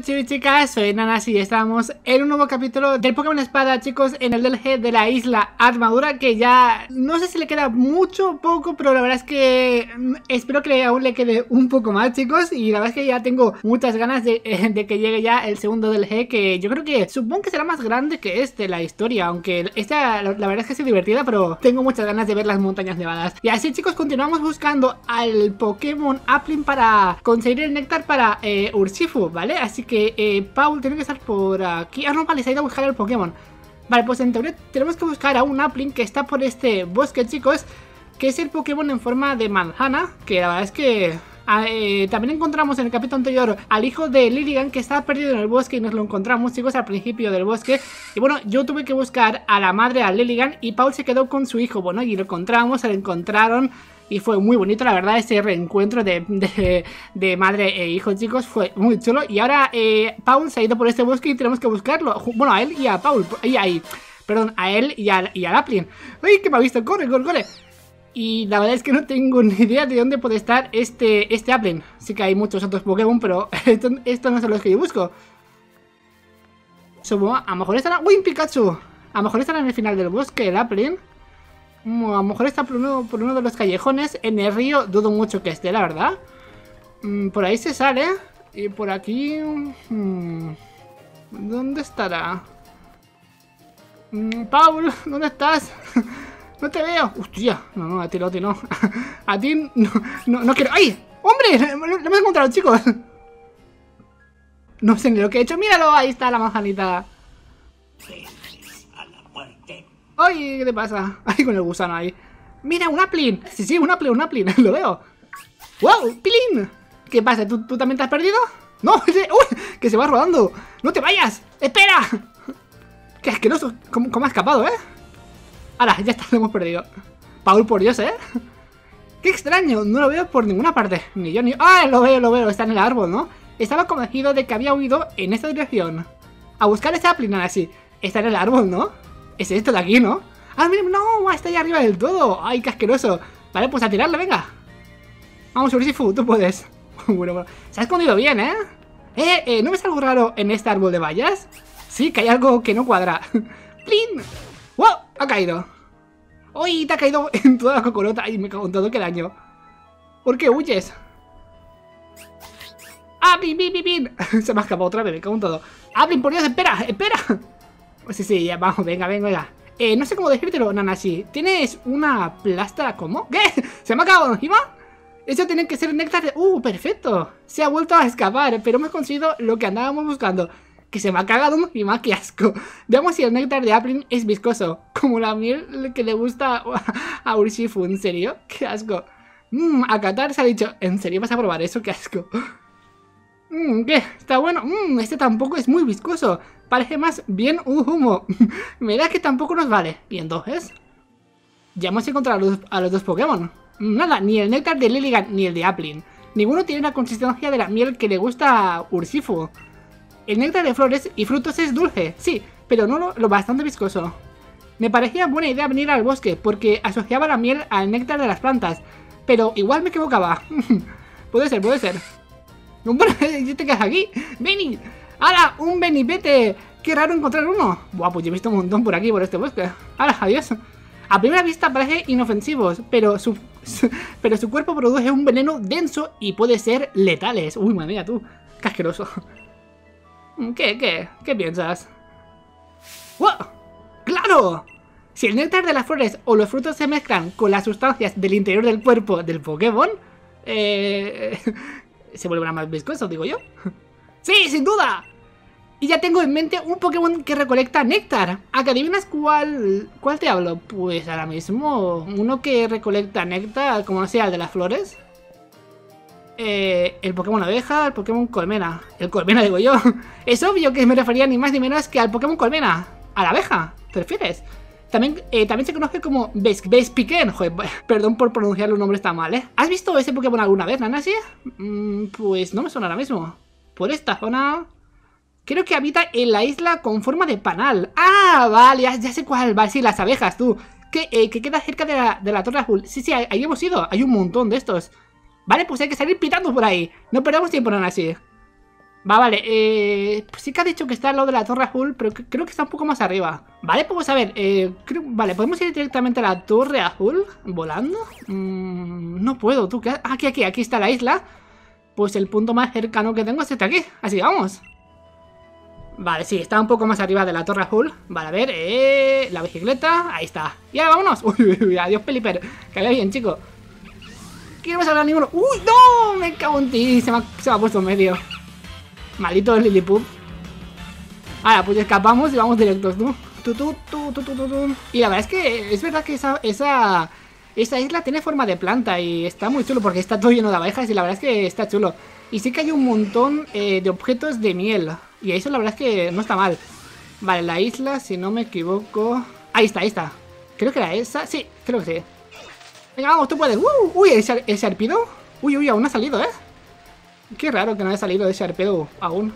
chicos y chicas, soy Nanasi y estamos en un nuevo capítulo del Pokémon Espada, chicos, en el DLC de la isla Armadura, que ya no sé si le queda mucho o poco, pero la verdad es que espero que aún le quede un poco más, chicos, y la verdad es que ya tengo muchas ganas de que llegue ya el segundo DLC, que yo creo que supongo que será más grande que este, la historia, aunque esta la verdad es que es divertida, pero tengo muchas ganas de ver las montañas nevadas. Y así, chicos, continuamos buscando al Pokémon Applin para conseguir el néctar para Urshifu, ¿vale? Así que Paul tiene que estar por aquí. Ah, no, vale, se ha ido a buscar el Pokémon. Vale, pues en teoría tenemos que buscar a un Applin que está por este bosque, chicos, que es el Pokémon en forma de manzana, que la verdad es que también encontramos en el capítulo anterior al hijo de Lilligant, que estaba perdido en el bosque, y nos lo encontramos, chicos, al principio del bosque. Y bueno, yo tuve que buscar a la madre, a Lilligant, y Paul se quedó con su hijo. Bueno, y lo encontramos, se lo encontraron. Y fue muy bonito, la verdad, ese reencuentro de madre e hijo, chicos. Fue muy chulo. Y ahora Paul se ha ido por este bosque y tenemos que buscarlo. Bueno, a él y a Paul. Perdón, a él y al Applin. ¡Ay, que me ha visto! ¡Corre, corre, corre! Y la verdad es que no tengo ni idea de dónde puede estar este Applin. Sí que hay muchos otros Pokémon, pero estos no son los que yo busco. A lo mejor estará... ¡Uy, un Pikachu! A lo mejor estará en el final del bosque el Applin. A lo mejor está por uno de los callejones. En el río dudo mucho que esté, la verdad. Por ahí se sale. Y por aquí... ¿dónde estará? Paul, ¿dónde estás? No te veo. Hostia, no, a ti no. A ti no quiero... ¡Ay! ¡Hombre! Lo hemos encontrado, chicos. No sé ni lo que he hecho. ¡Míralo! Ahí está la manzanita. ¡Ay! ¿Qué te pasa? Ahí con el gusano ahí. ¡Mira, un Applin! Sí, un Applin. Lo veo. ¡Wow! ¡Pilín! ¿Qué pasa? ¿Tú también te has perdido? ¡No! ¡Uy! ¡Que se va rodando! ¡No te vayas! ¡Espera! ¡Qué asqueroso! ¿Cómo ha escapado, ¡Hala! Ya está, lo hemos perdido. Paul, por Dios, ¡Qué extraño! No lo veo por ninguna parte. Ni yo ni... ¡Ah! Lo veo. Está en el árbol, ¿no? Estaba convencido de que había huido en esta dirección. A buscar ese Applin, así. Está en el árbol, ¿no? Es esto de aquí, ¿no? ¡Ah, mira! ¡No! Está ahí arriba del todo. ¡Ay, qué asqueroso! Vale, pues a tirarle, venga. Vamos, Urshifu, tú puedes. Bueno. Se ha escondido bien, ¿no ves algo raro en este árbol de bayas? Sí, que hay algo que no cuadra. ¡Plin! ¡Wow! Ha caído. ¡Uy! Te ha caído en toda la cocorota. ¡Ay, me cago en todo! ¡Qué daño! ¿Por qué huyes? ¡Ah, pin! Se me ha escapado otra vez, me cago en todo. ¡Ah, pin, por Dios! ¡Espera! Sí, ya, vamos, venga. No sé cómo decírtelo, Nanasi. ¿Tienes una plasta? ¿Cómo? ¿Qué? ¿Se me ha acabado encima? Eso tiene que ser néctar de... ¡perfecto! Se ha vuelto a escapar, pero hemos conseguido lo que andábamos buscando. Que se me ha cagado encima, qué asco. Veamos si el néctar de Applin es viscoso, como la miel que le gusta a Urshifu. ¿En serio? ¡Qué asco! A Qatar se ha dicho... ¿En serio vas a probar eso? ¡Qué asco! ¿Qué? ¿Está bueno? Este tampoco es muy viscoso. Parece más bien un humo. Me da que tampoco nos vale. ¿Y entonces? Ya hemos encontrado a los dos Pokémon. Nada, ni el néctar de Lilligant ni el de Applin. Ninguno tiene la consistencia de la miel que le gusta a Urshifu. El néctar de flores y frutos es dulce, sí, pero no lo bastante viscoso. Me parecía buena idea venir al bosque porque asociaba la miel al néctar de las plantas, pero igual me equivocaba. Puede ser. ¡Hombre, ya te quedas aquí! ¡Benny! ¡Hala! ¡Un Benny, vete! ¡Qué raro encontrar uno! Buah, pues yo he visto un montón por aquí, por este bosque. ¡Hala, adiós! A primera vista parece inofensivos, pero su cuerpo produce un veneno denso y puede ser letales. ¡Uy, madre mía, tú! ¡Qué asqueroso! ¿Qué piensas? ¡Wow! ¡Claro! Si el néctar de las flores o los frutos se mezclan con las sustancias del interior del cuerpo del Pokémon, se vuelven más viscosos, digo yo. ¡Sí, sin duda! Y ya tengo en mente un Pokémon que recolecta néctar. ¿A que adivinas cuál te hablo? Pues ahora mismo, uno que recolecta néctar, como sea el de las flores. El Pokémon abeja, el Pokémon colmena. El colmena, digo yo. Es obvio que me refería ni más ni menos que al Pokémon colmena. A la abeja, ¿te refieres? También se conoce como Vespiquen. Joder, perdón por pronunciar los nombres tan mal, ¿Has visto ese Pokémon alguna vez, Nanasi? Pues no me suena ahora mismo. Por esta zona... Creo que habita en la isla con forma de panal. ¡Ah, vale! Ya sé cuál. Vale, sí, las abejas, tú. Que queda cerca de la Torre Azul. Sí, ahí hemos ido. Hay un montón de estos. Vale, pues hay que salir pitando por ahí. No perdamos tiempo, Nanasi. Va, vale, pues sí que ha dicho que está al lado de la torre azul, pero creo que está un poco más arriba. Vale, pues a ver, vale, ¿podemos ir directamente a la torre azul volando? No puedo, tú, ¿qué? Aquí está la isla. Pues el punto más cercano que tengo es este aquí, así que vamos. Vale, sí, está un poco más arriba de la torre azul. Vale, a ver, la bicicleta, ahí está. Y ahora vámonos. Uy, adiós Peliper, que vaya bien, chico. Que no me salga ninguno. ¡Uy, no! Me cago en ti, se me ha puesto en medio. Maldito Lilliput. Ahora, pues escapamos y vamos directos, tú. Y la verdad es que es verdad que esa isla tiene forma de planta y está muy chulo porque está todo lleno de abejas y la verdad es que está chulo. Y sí que hay un montón de objetos de miel. Y eso la verdad es que no está mal. Vale, la isla, si no me equivoco... Ahí está. Creo que era esa. Sí, creo que sí. Venga, vamos, tú puedes. Uy, ese arpido. Uy, aún no ha salido, ¿eh? Qué raro que no haya salido ese arpedo aún.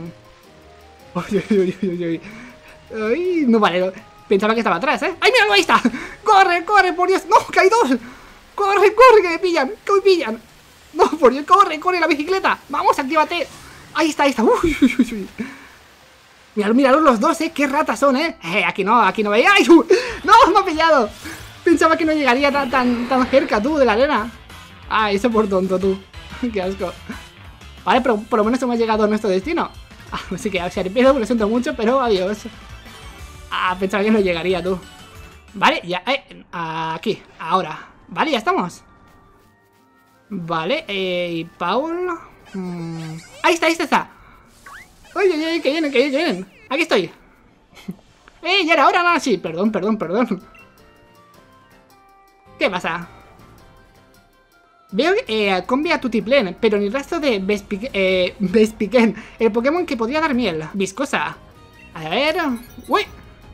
Uy. Ay, no vale, pensaba que estaba atrás, ¿eh? ¡Ay, míralo, ahí está! ¡Corre, por Dios! ¡No, que hay dos! ¡Corre, que me pillan! ¡Que me pillan! ¡No, por Dios, corre, la bicicleta! ¡Vamos, actívate! Ahí está. Uy. Míralo los dos, ¿eh? ¡Qué ratas son, eh! Aquí no veía. ¡Ay! ¡No, me ha pillado! Pensaba que no llegaría tan cerca, tú, de la arena. Ah, eso por tonto, tú. ¡Qué asco! Vale, pero por lo menos hemos llegado a nuestro destino. Así que se arrepiento, lo siento mucho, pero adiós. Pensaba que no llegaría, tú. Vale, ya, aquí, ahora. Vale, ya estamos. Vale, y Paul... Ahí está. Ay, que vienen. Aquí estoy. Ya era hora, no, sí. Perdón. ¿Qué pasa? Veo Combia Tutiplen, pero ni rastro de Vespiquen, el Pokémon que podría dar miel. Viscosa. A ver... ¡Uy!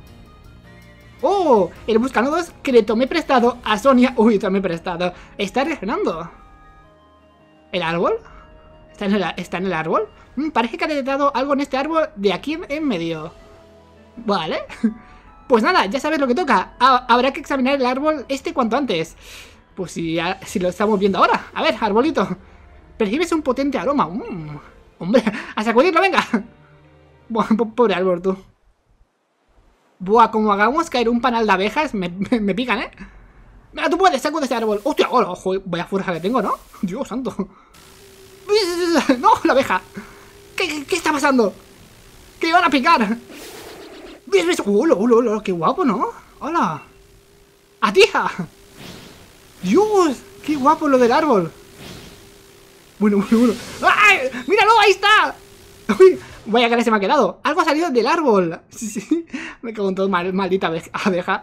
¡Oh! El Buscanudos que le tomé prestado a Sonia. Uy, tomé prestado. Está reaccionando. ¿El árbol? ¿Está en el árbol? Parece que ha detectado algo en este árbol de aquí en medio. Vale. Pues nada, ya sabes lo que toca. Habrá que examinar el árbol cuanto antes. Pues si lo estamos viendo ahora. A ver, arbolito. Percibes un potente aroma. Hombre, a sacudirlo, venga. Buah, pobre árbol, tú. Buah, como hagamos caer un panal de abejas, me pican, ¿eh? Venga, tú puedes, sacude ese árbol. Hostia, ojo, vaya fuerza que tengo, ¿no? Dios santo. No, la abeja. ¿Qué está pasando? ¡Que iban a picar! ¿Ves? ¡Hola! ¡Qué guapo!, ¿no? ¡Hola! ¡A tía! ¡Dios! ¡Qué guapo lo del árbol! Bueno. ¡Ay! ¡Míralo! ¡Ahí está! ¡Uy! Vaya cara se me ha quedado. Algo ha salido del árbol. Sí. Me cago en todo, maldita abeja.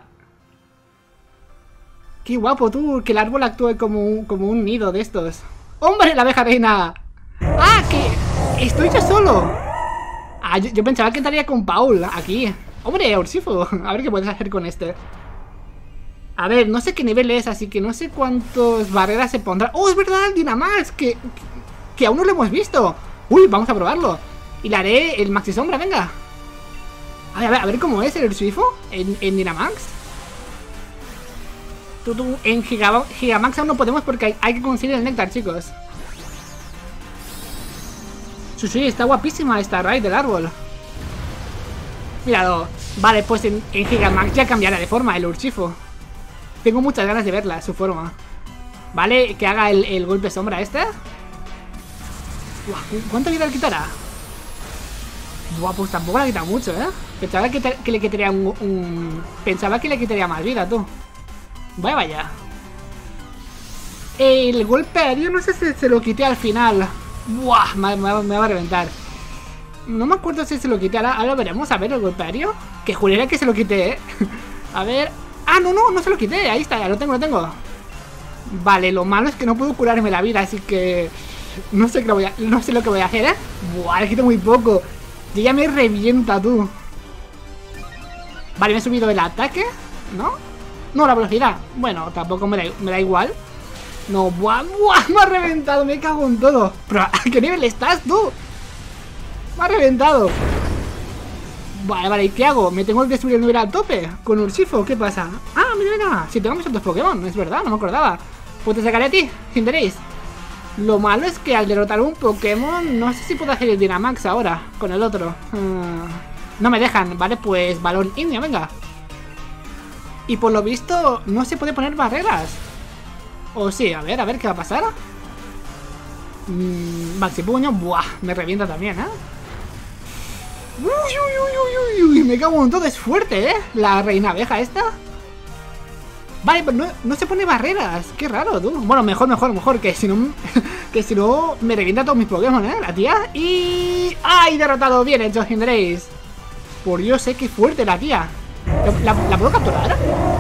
¡Qué guapo tú! Que el árbol actúe como un nido de estos. ¡Hombre, la abeja reina! ¡Que estoy yo solo! Yo pensaba que estaría con Paul aquí. ¡Hombre, Urshifu! A ver qué puedes hacer con este. A ver, no sé qué nivel es, así que no sé cuántas barreras se pondrán. ¡Oh, es verdad! ¡El Dynamax! Que aún no lo hemos visto. ¡Uy, vamos a probarlo! Y le haré el Maxi Sombra, venga. A ver cómo es el Urshifu en Dynamax. En Gigamax aún no podemos porque hay que conseguir el néctar, chicos. Sí, está guapísima esta raíz del árbol. Míralo. Vale, pues en Gigamax ya cambiará de forma el Urshifu. Tengo muchas ganas de verla, su forma. Vale, que haga el golpe sombra este. ¿Cuánta vida le quitará? Buah, pues tampoco le quita mucho, ¿eh? Pensaba que le quitaría Pensaba que le quitaría más vida, tú. Vaya. El golpe aéreo no sé si se lo quité al final. Buah, me va a reventar. No me acuerdo si se lo quité. Ahora veremos, a ver el golpe aéreo. Que juraría que se lo quité, ¿eh? A ver... No se lo quité, ahí está, ya lo tengo. Vale, lo malo es que no puedo curarme la vida, así que... No sé lo que voy a hacer, ¿eh? Buah, le quito muy poco. Y ya me revienta, tú. Vale, me he subido el ataque, ¿no? No, la velocidad. Bueno, tampoco me da igual. No, buah, me ha reventado, me cago en todo. Pero, ¿a qué nivel estás, tú? Me ha reventado. Vale, ¿y qué hago? ¿Me tengo que subir el nivel al tope? ¿Con Urshifu? ¿Qué pasa? Mira, si tenemos otros Pokémon, es verdad, no me acordaba. Pues te sacaré a ti, Cinderace. Lo malo es que al derrotar un Pokémon, no sé si puedo hacer el Dynamax ahora, con el otro. No me dejan, vale, pues balón indio, venga. Y por lo visto, no se puede poner barreras. O sí, a ver qué va a pasar. Maxi puño, buah, me revienta también, ¿eh? Uy, me cago en todo, es fuerte, ¿eh? La reina abeja esta. Vale, pero no se pone barreras. Qué raro, tú. Bueno, mejor, que si no que si no me revienta todos mis Pokémon, ¿eh? La tía. Y... ¡ay, derrotado! Bien hecho, Cinderace. Por Dios, sé que fuerte la tía. ¿La puedo capturar?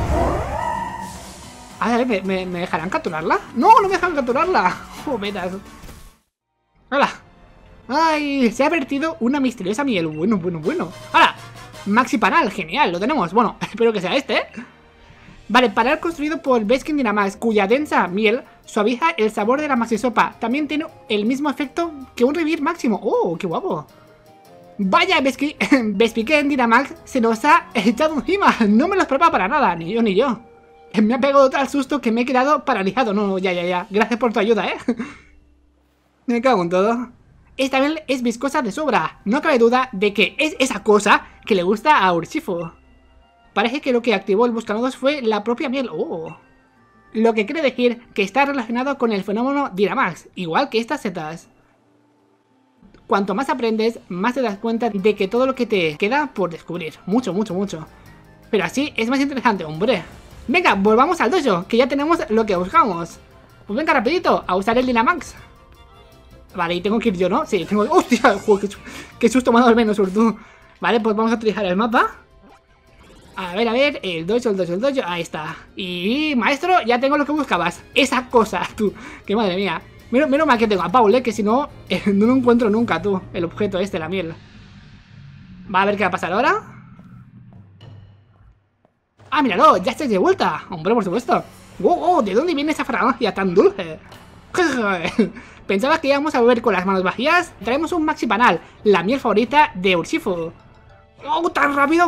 A ver, ¿me dejarán capturarla? No, no me dejan capturarla. Jovetas. ¡Hala! ¡Ay! Se ha vertido una misteriosa miel. Bueno. ¡Hala! Maxi Panal, genial, lo tenemos. Bueno, espero que sea este, ¿eh? Vale, panal construido por Baskin Dynamax, cuya densa miel suaviza el sabor de la Maxi Sopa. También tiene el mismo efecto que un revivir máximo. ¡Oh, qué guapo! Vaya, Vespiquen Dynamax se nos ha echado encima. No me lo esperaba para nada, ni yo. Me ha pegado tal susto que me he quedado paralizado. No, ya. Gracias por tu ayuda, ¿eh? Me cago en todo. Esta miel es viscosa de sobra. No cabe duda de que es esa cosa que le gusta a Urshifu. Parece que lo que activó el buscanodos fue la propia miel. ¡Oh! Lo que quiere decir que está relacionado con el fenómeno Dynamax, igual que estas setas. Cuanto más aprendes, más te das cuenta de que todo lo que te queda por descubrir. Mucho. Pero así es más interesante, hombre. Venga, volvamos al dojo, que ya tenemos lo que buscamos. Pues venga, rapidito, a usar el Dynamax. Vale, y tengo que ir yo, ¿no? Sí, tengo... ¡hostia! Joder, qué susto me ha dado el menos, tú. Vale, pues vamos a utilizar el mapa. A ver, el dojo, ahí está. Y, maestro, ya tengo lo que buscabas. Esa cosa, tú, que madre mía. Menos mal que tengo a Paul, que si no, no lo encuentro nunca, tú, el objeto este, la miel. Va a ver qué va a pasar ahora. Ah, míralo, ya estáis de vuelta. Hombre, por supuesto. ¡Wow! ¿De dónde viene esa fragancia tan dulce? ¿Pensabas que íbamos a beber con las manos vacías? Traemos un Maxi Panal, la miel favorita de Urshifu. ¡Oh, tan rápido!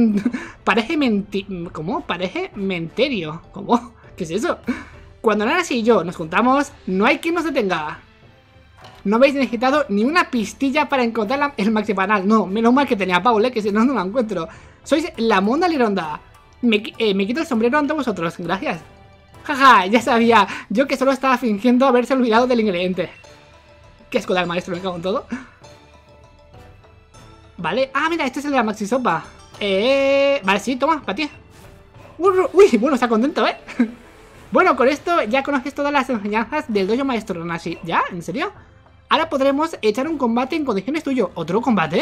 ¿Cómo? Parece menterio. ¿Cómo? ¿Qué es eso? Cuando Nanas y yo nos juntamos, no hay quien nos detenga. No habéis necesitado ni una pistilla para encontrar el Maxi Panal. No, menos mal que tenía a Paul, que si no, no lo encuentro. Sois la Monda Lironda. Me quito el sombrero ante vosotros, gracias. Jaja, ya sabía. Yo que solo estaba fingiendo haberse olvidado del ingrediente. Qué asco del maestro, me cago en todo. Vale, ah, mira, este es el de la Maxi Sopa. Vale, sí, toma, para ti. Uy, bueno, está contento, ¿eh? Bueno, con esto ya conoces todas las enseñanzas del dojo maestro Nanashi. ¿Ya? ¿En serio? Ahora podremos echar un combate en condiciones tuyo. ¿Otro combate?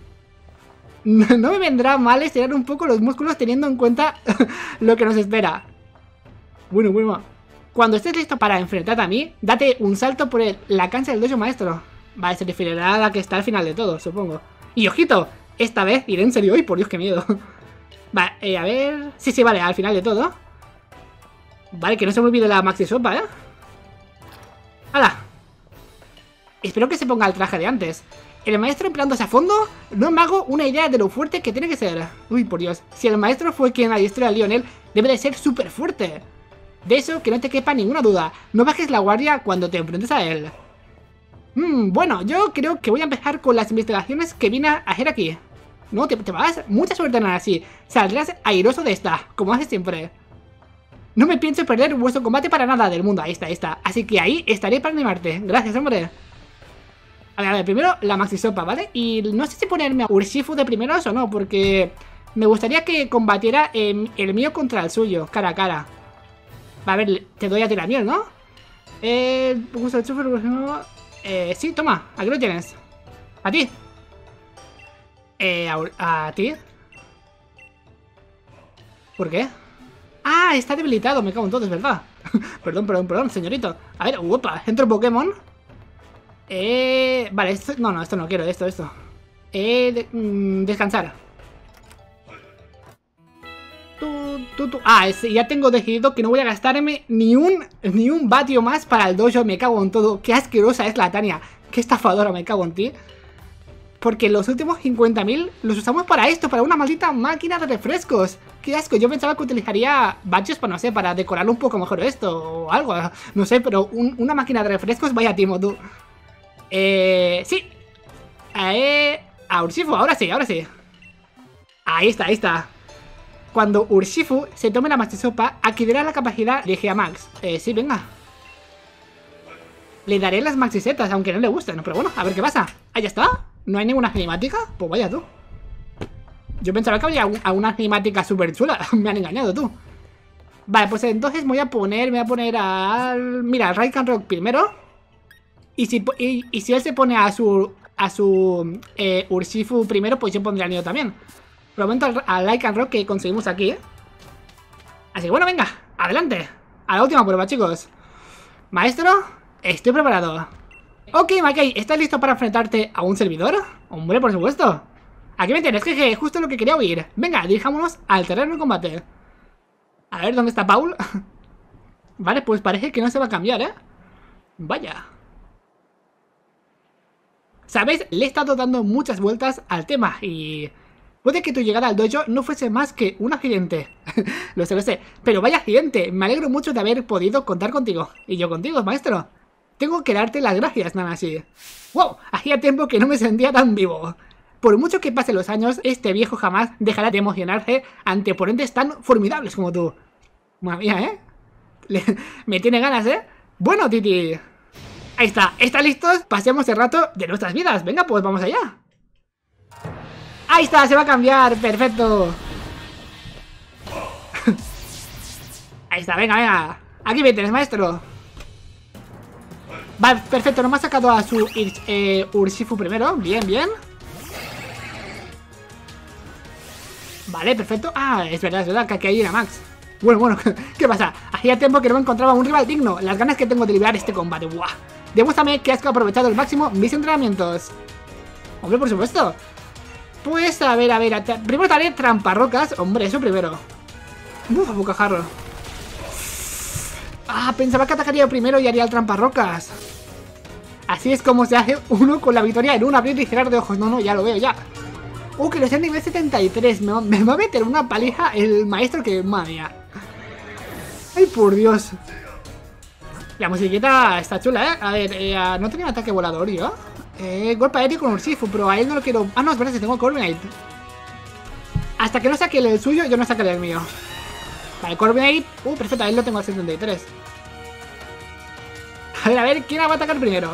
No me vendrá mal estirar un poco los músculos teniendo en cuenta lo que nos espera. Bueno. Cuando estés listo para enfrentarte a mí, date un salto por la cancha del dojo maestro. Vale, se referirá a la que está al final de todo, supongo. Y ojito, esta vez iré en serio. ¡Ay, por Dios, qué miedo! Vale, a ver... Sí, vale, al final de todo. Vale, que no se me olvide la Maxi Sopa, ¿eh? ¡Hala! Espero que se ponga el traje de antes. El maestro empleándose a fondo, no me hago una idea de lo fuerte que tiene que ser. Uy, por Dios. Si el maestro fue quien adiestró a Lionel, debe de ser súper fuerte. De eso que no te quepa ninguna duda. No bajes la guardia cuando te enfrentes a él. Bueno, yo creo que voy a empezar con las investigaciones que vine a hacer aquí. No, te vas. Mucha suerte, Nanashi. Saldrás airoso de esta, como haces siempre. No me pienso perder vuestro combate para nada del mundo. Ahí está. Así que ahí estaré para animarte. Gracias, hombre. A ver, primero la Maxi Sopa, ¿vale? Y no sé si ponerme a Urshifu de primeros o no, porque me gustaría que combatiera el mío contra el suyo, cara a cara. Va, a ver, te doy a ti la miel, ¿no? Sí, toma, aquí lo tienes. A ti. A ti. ¿Por qué? Ah, está debilitado, me cago en todo, es verdad. Perdón, señorito. A ver, opa, entro Pokémon. Vale, esto... No, esto no quiero, esto. Descansar. Ah, ya tengo decidido que no voy a gastarme ni un vatio más para el dojo. Me cago en todo. Qué asquerosa es la Tania. Qué estafadora, me cago en ti. Porque los últimos 50.000 los usamos para esto, para una maldita máquina de refrescos. qué asco. Yo pensaba que utilizaría badges para, no sé, para decorar un poco mejor esto o algo. No sé, pero una máquina de refrescos, vaya timo, tú. Sí. A Urshifu, ahora sí, ahora sí. Ahí está, ahí está. Cuando Urshifu se tome la Maxi Sopa, adquirirá la capacidad de Geamax. Sí, venga. Le daré las maxisetas, aunque no le gusten. Pero bueno, a ver qué pasa. Ah, ya está. ¿No hay ninguna cinemática? Pues vaya tú. Yo pensaba que habría alguna cinemática súper chula. Me han engañado, tú. Vale, pues entonces me voy a poner al... Mira, al Raikkonen Rock primero. Y si él se pone a su Urshifu primero, pues yo pondré al mío también. Por el momento al Raikkonen Rock que conseguimos aquí, ¿eh? Así que bueno, venga, adelante. A la última prueba, chicos. Maestro, estoy preparado. Ok, Mackay, ¿estás listo para enfrentarte a un servidor? Hombre, por supuesto. Aquí me tienes, jeje, justo lo que quería oír. Venga, dirijámonos al terreno de combate. A ver, ¿dónde está Paul? Vale, pues parece que no se va a cambiar, ¿eh? Vaya. ¿Sabes? Le he estado dando muchas vueltas al tema y... puede que tu llegada al dojo no fuese más que un accidente. Lo sé, pero vaya accidente. Me alegro mucho de haber podido contar contigo. Y yo contigo, maestro. Tengo que darte las gracias, Nanashi. ¡Wow! Hacía tiempo que no me sentía tan vivo. Por mucho que pasen los años, este viejo jamás dejará de emocionarse ante oponentes tan formidables como tú. Madre mía, ¿eh? Me tiene ganas, ¿eh? Bueno, Titi. Ahí está. ¿Están listos? Pasemos el rato de nuestras vidas. Venga, pues vamos allá. Ahí está, se va a cambiar. Perfecto. Ahí está, venga, venga. Aquí me tienes, maestro. Vale, perfecto, nos ha sacado a su Urshifu primero. Bien, bien. Vale, perfecto. Ah, es verdad, que aquí hay una Max. Bueno, ¿qué pasa? Hacía tiempo que no me encontraba un rival digno. Las ganas que tengo de liberar este combate. ¡Buah! Demuéstrame que has aprovechado al máximo mis entrenamientos. Hombre, por supuesto. Pues, a ver. Primero te haré tramparrocas. Hombre, eso primero. Uf, bocajarro. Ah, pensaba que atacaría primero y haría el tramparrocas. Así es como se hace uno con la victoria en un abrir y cerrar de ojos. No, ya lo veo, ya. Que lo sea nivel 73. Me va a meter una paliza el maestro que... Madre mía. Ay, por Dios. La musiquita está chula, ¿eh? A ver, no tenía ataque volador yo. Golpe aéreo con Urshifu, pero a él no lo quiero... Ah, no, es verdad, si tengo Corbinate. Hasta que no saque el suyo, yo no sacaré el mío. Vale, Corbinate. Perfecto, a él lo tengo al 73. A ver, ¿quién va a atacar primero?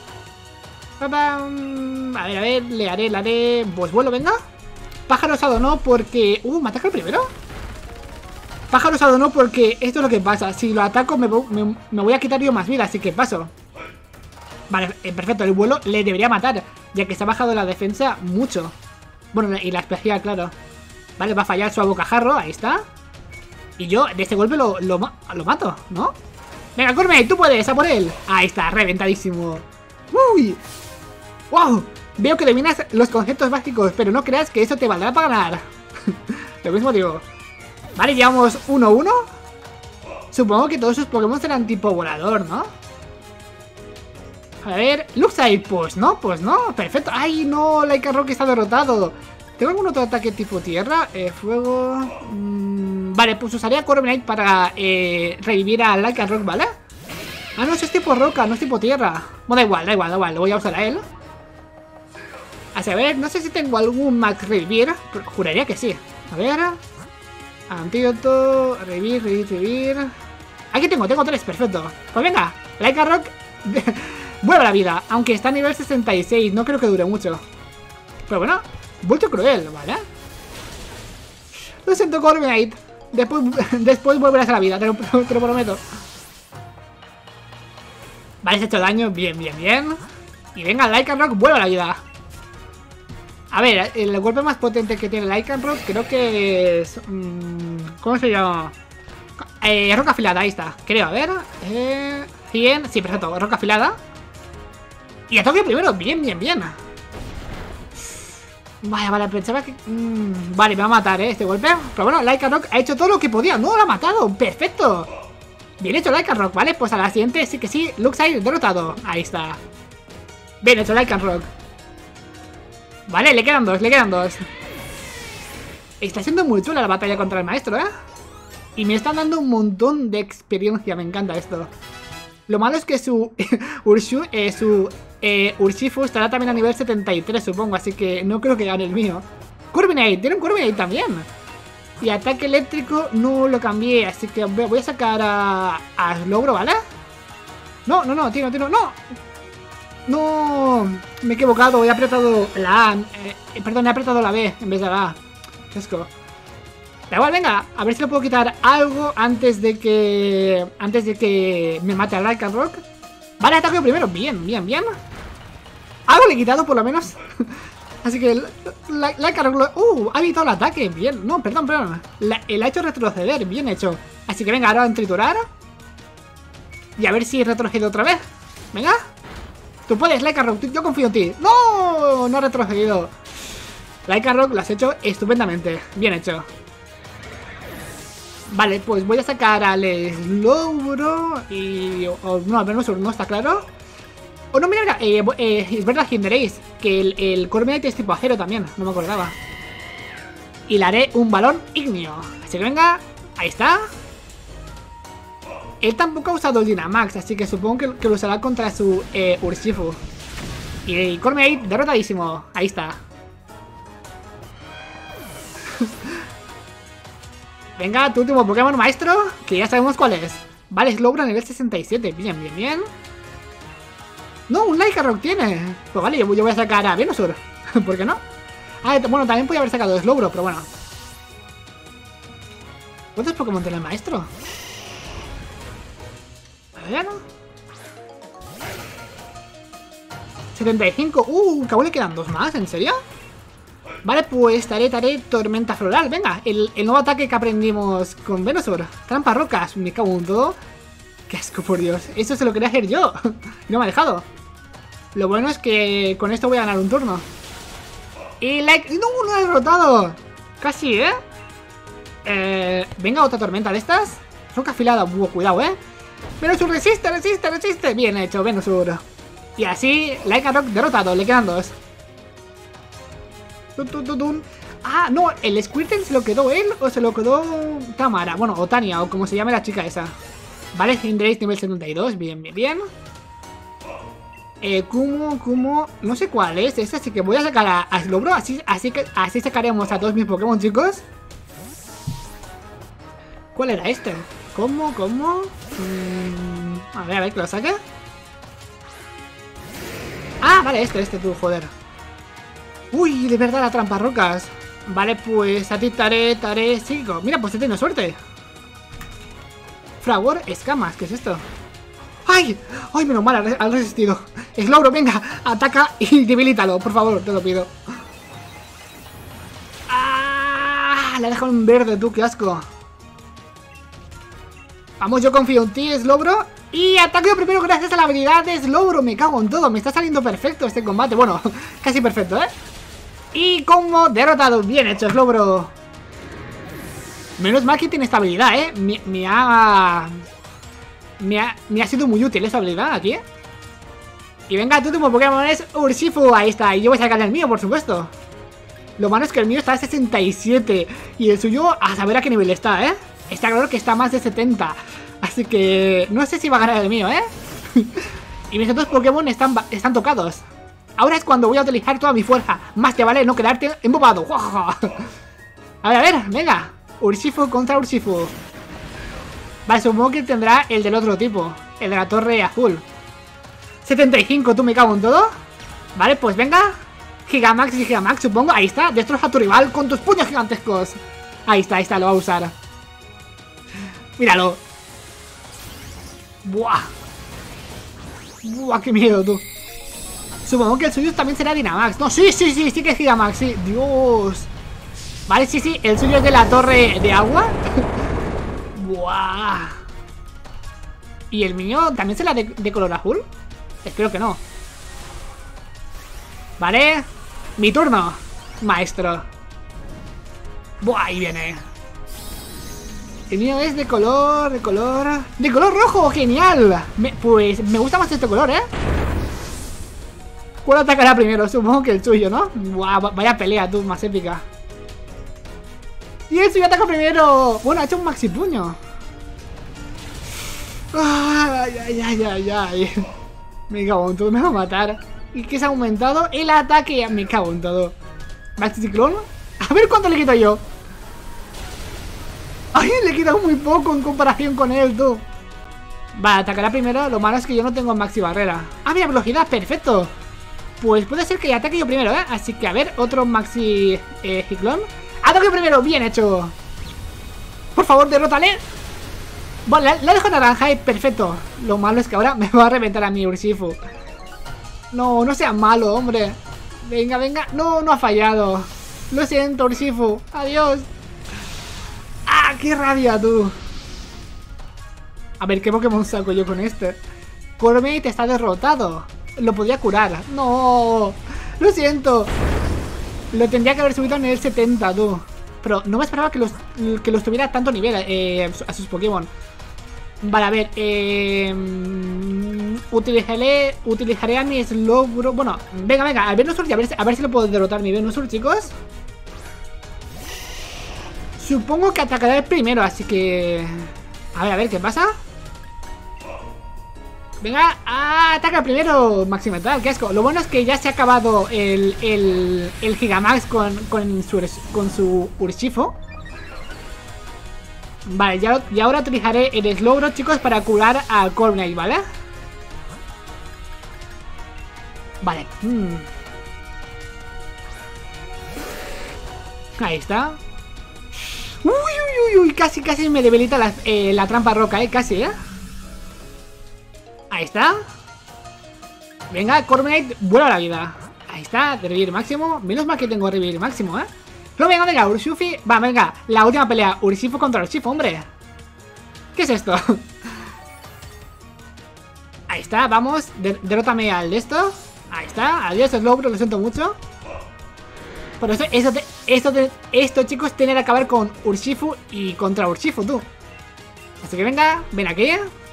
A ver, le haré... Pues vuelo, venga. Pájaro osado no, porque... ¿me ataca el primero? Pájaro osado no, porque esto es lo que pasa. Si lo ataco me voy a quitar yo más vida, así que paso. Vale, perfecto, el vuelo le debería matar, ya que se ha bajado la defensa mucho. Bueno, y la especial, claro. Vale, va a fallar su abocajarro, ahí está. Y yo de este golpe lo mato, ¿no? Venga, Corme, tú puedes, a por él. Ahí está, reventadísimo. ¡Uy! ¡Wow! Veo que dominas los conceptos básicos, pero no creas que eso te valdrá para ganar. Lo mismo digo. Vale, llevamos 1-1. Supongo que todos sus Pokémon serán tipo volador, ¿no? A ver, Luxide, pues no, perfecto. ¡Ay, no! Lycanroc Rock está derrotado. ¿Tengo algún otro ataque tipo tierra? Fuego... Vale, pues usaría Corbinate para revivir a Lycanroc Rock, ¿vale? Ah, no, eso es tipo roca, no es tipo tierra. Bueno, da igual, lo voy a usar a él. Así, a ver, no sé si tengo algún Max Revivir, pero juraría que sí. A ver... Antídoto, revivir... Aquí tengo 3, perfecto. Pues venga, Lycanroc vuelve a la vida, aunque está a nivel 66, no creo que dure mucho. Pero bueno, vuelto cruel, ¿vale? Lo siento, Corbinate. Después volverás a la vida, te lo prometo. Vale, se ha hecho daño, bien. Y venga, Lycanroc vuelve a la vida. A ver, el golpe más potente que tiene Lycanroc creo que es... ¿cómo se llama? Roca afilada, ahí está. Creo, a ver... 100... Sí, perfecto, roca afilada. Y ataque primero, bien. Vale, pensaba que... vale, me va a matar, este golpe. Pero bueno, Lycanroc ha hecho todo lo que podía. ¡No, lo ha matado! ¡Perfecto! Bien hecho, Lycanroc, ¿vale? Pues a la siguiente sí que sí. Luxide derrotado. Ahí está. Bien hecho, Lycanroc. Vale, le quedan dos. Está siendo muy chula la batalla contra el maestro, ¿eh? Y me están dando un montón de experiencia, me encanta esto. Lo malo es que su Urshifu estará también a nivel 73, supongo, así que no creo que gane el mío. Corviknight, tiene un Corviknight también. Y ataque eléctrico no lo cambié, así que voy a sacar a Slowbro, ¿vale? No, tiro, no. No, me he equivocado, he apretado la A. Perdón, he apretado la B en vez de la A. Qué asco. Da igual, venga, a ver si le puedo quitar algo antes de que me mate a Lycanroc. Vale, ataque primero, bien. Algo le he quitado por lo menos. Así que Lycanroc ha evitado el ataque, bien. No, perdón. Le ha hecho retroceder, bien hecho. Así que venga, ahora en triturar. Y a ver si retrocede otra vez. Venga. Tú puedes, Lycanroc, yo confío en ti. No, no ha retrocedido. Lycanroc, lo has hecho estupendamente, bien hecho. Vale, pues voy a sacar al Slowbro y... no, al menos no está claro. O no, mira, es verdad, Cinderace, que el Corviknight es tipo acero también, no me acordaba. Y le haré un balón ignio. Así que venga, ahí está. Él tampoco ha usado el Dynamax, así que supongo que lo usará contra su Urshifu. Y Corviknight derrotadísimo, ahí está. Venga, tu último Pokémon, maestro, que ya sabemos cuál es. Vale, Slowbro a nivel 67. Bien. No, un Lycanroc tiene. Pues vale, yo voy a sacar a Venusaur. ¿Por qué no? Ah, bueno, también podía haber sacado Slowbro, pero bueno. ¿Cuántos Pokémon tiene el maestro? A ver, ¿no? 75. Cabo le quedan 2 más, ¿en serio? Vale, pues taré Tormenta Floral. Venga, el nuevo ataque que aprendimos con Venusaur. Trampa rocas, me cago en todo. Qué asco, por Dios. Eso se lo quería hacer yo. No me ha dejado. Lo bueno es que con esto voy a ganar un turno. Y ¡no! ¡No he derrotado! Casi, venga, otra tormenta de estas. Roca afilada. Cuidado, Venusaur resiste. Bien hecho, Venusaur. Y así, Lycanroc derrotado. Le quedan 2. Ah, no, el Squirtle se lo quedó él o se lo quedó Tamara. Bueno, o Tania, o como se llame la chica esa. Vale, Cinderace nivel 72, bien. Kumo, no sé cuál es ese, así que voy a sacar a Slowbro. Así sacaremos a todos mis Pokémon, chicos. ¿Cuál era este? ¿Cómo? A ver, que lo saque. Ah, vale, este tú, joder. Uy, de verdad, la trampa rocas. Vale, pues a ti taré psíquico. Mira, pues he tenido suerte. Fragor, escamas, ¿qué es esto? ¡Ay! Menos mal, al resistido. Slowbro, venga, ataca y debilítalo, por favor, te lo pido. ¡Ah! Le ha dejado en verde, tú, qué asco. Vamos, yo confío en ti, Slowbro. Y ataque primero gracias a la habilidad de Slowbro. Me cago en todo, me está saliendo perfecto este combate. Bueno, casi perfecto, Y como derrotado, bien hecho, Slowbro. Menos mal que tiene esta habilidad, me ha sido muy útil esa habilidad aquí, Y venga, tu último Pokémon es Urshifu, ahí está. Y yo voy a sacar el mío, por supuesto. Lo malo es que el mío está a 67 y el suyo a saber a qué nivel está, Está claro que está a más de 70. Así que no sé si va a ganar el mío, Y mis otros Pokémon están tocados. Ahora es cuando voy a utilizar toda mi fuerza. Más te vale no quedarte embobado. A ver, venga. Urshifu contra Urshifu. Vale, supongo que tendrá el del otro tipo. El de la torre azul. 75, tú me cago en todo. Vale, pues venga. Gigamax y Gigamax, supongo. Ahí está, destroza a tu rival con tus puños gigantescos. Ahí está, lo va a usar. Míralo. Buah, qué miedo, tú. Supongo que el suyo también será Dynamax. No, sí que es Gigamax, sí. Dios. Vale, sí, el suyo es de la torre de agua. Buah. ¿Y el mío también será de color azul? Espero que no. Vale. Mi turno, maestro. Buah, ahí viene. El mío es de color rojo, genial. Pues me gusta más este color, ¿Cuál atacará primero? Supongo que el suyo, ¿no? Buah, vaya pelea, tú, más épica. Y el suyo ataca primero. Bueno, ha hecho un maxi puño. Ay, ay, ay, ay, ay. Me cago en todo, me va a matar. ¿Y qué se ha aumentado? El ataque. Me cago en todo. Maxi ciclón. A ver cuánto le quito yo. Ay, le he quitado muy poco en comparación con él, tú. Vale, atacará primero. Lo malo es que yo no tengo maxi barrera. Ah, mira, velocidad, perfecto. Pues puede ser que ataque yo primero, ¿eh? Así que a ver, otro maxi ciclón. Ataque primero, bien hecho. Por favor, derrótale. Vale, la dejo naranja y perfecto. Lo malo es que ahora me va a reventar a mi Urshifu. No, no sea malo, hombre. Venga, venga. No, no ha fallado. Lo siento, Urshifu. Adiós. ¡Ah, qué rabia, tú! A ver, ¿qué Pokémon saco yo con este? Cormate está derrotado. Lo podría curar. ¡No! Lo siento. Lo tendría que haber subido en el 70, tú. Pero no me esperaba que los tuviera a tanto nivel a sus Pokémon. Vale, a ver. Utilizaré a mi Slowbro. Bueno, venga, venga. A Venusaur y a ver si lo puedo derrotar mi Venusaur, chicos. Supongo que atacará el primero, así que... A ver, ¿qué pasa? Venga, ataca primero, Maximetal, qué asco. Lo bueno es que ya se ha acabado el Gigamax con su Urshifu. Vale, y ahora utilizaré el Slowbro, chicos, para curar a Corviknight, ¿vale? Vale. Ahí está. Uy, uy, uy, uy, casi me debilita la trampa roca, casi, Ahí está. Venga, Corviknight, vuelve a la vida. Ahí está, de revivir máximo. Menos mal que tengo revivir máximo, No, venga, venga, Urshifu. Va, venga, la última pelea. Urshifu contra Urshifu, hombre. ¿Qué es esto? Ahí está, vamos. Derrótame al de esto. Ahí está, adiós, Slowbro, lo siento mucho. Por eso, esto, chicos, tiene que acabar con Urshifu y contra Urshifu, tú. Así que venga, ven aquí.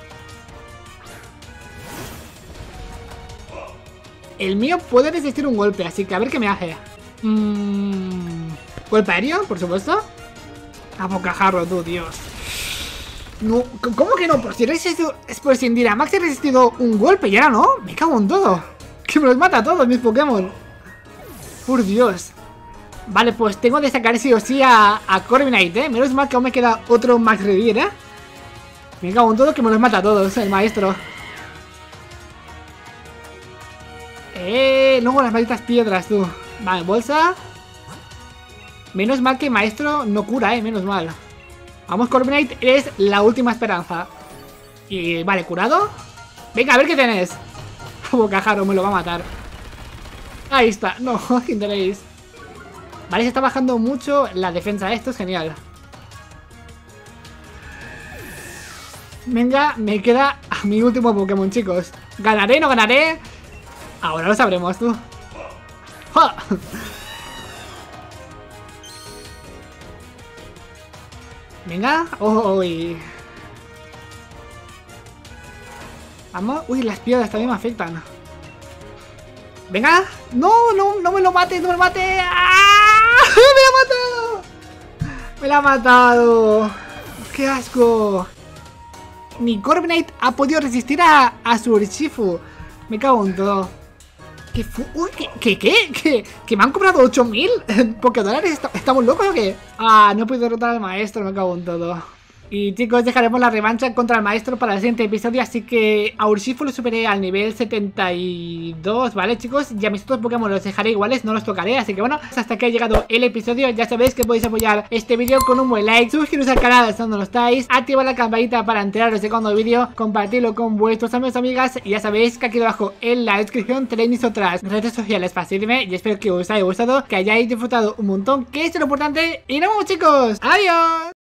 El mío puede resistir un golpe, así que a ver qué me hace. ¿Golpe aéreo, por supuesto? A bocajarro, tú, Dios. No, ¿cómo que no? Por si en Dynamax he resistido un golpe y ahora no. Me cago en todo. Que me los mata a todos mis Pokémon. Por Dios. Vale, pues tengo que sacar sí o sí a Corviknight, Menos mal que aún me queda otro Max Revivir, Me cago en todo, que me los mata a todos, el maestro. Luego las malditas piedras, tú. Vale, bolsa. Menos mal que maestro no cura, menos mal. Vamos, Corviknight, eres la última esperanza. Y vale, curado. Venga, a ver qué tenés. Bocajarro, me lo va a matar. Ahí está, no, Hinderéis. Vale, se está bajando mucho la defensa, esto es genial. Venga, me queda a mi último Pokémon, chicos. ¿Ganaré, no ganaré? Ahora lo sabremos, tú. ¡Ja! Venga, uy. Vamos, uy, las piedras también me afectan. Venga, no me lo mate, no me lo mate. ¡Ah! ¡Me lo ha matado! ¡Me lo ha matado! ¡Qué asco! Ni Corviknight ha podido resistir a su Urshifu. Me cago en todo. Uy, ¿qué? ¿Que me han cobrado 8000 $? ¿Estamos locos o qué? Ah, no he podido derrotar al maestro, me cago en todo. Y chicos, dejaremos la revancha contra el maestro para el siguiente episodio. Así que a Urshifu lo superé al nivel 72, ¿vale, chicos? Y a mis otros Pokémon los dejaré iguales, no los tocaré. Así que bueno, hasta aquí ha llegado el episodio. Ya sabéis que podéis apoyar este vídeo con un buen like, suscribiros al canal si no lo estáis, activar la campanita para enteraros de cuando vídeo, compartirlo con vuestros amigos y amigas. Y ya sabéis que aquí debajo en la descripción tenéis mis otras redes sociales para seguirme. Y espero que os haya gustado, que hayáis disfrutado un montón, que es lo importante. Y nos vemos, chicos. ¡Adiós!